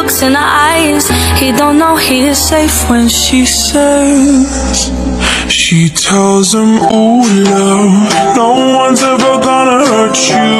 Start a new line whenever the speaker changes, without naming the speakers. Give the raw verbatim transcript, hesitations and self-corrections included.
looks in her eyes. He don't know he is safe when she says,
she tells him, ooh, love, no one's ever gonna hurt you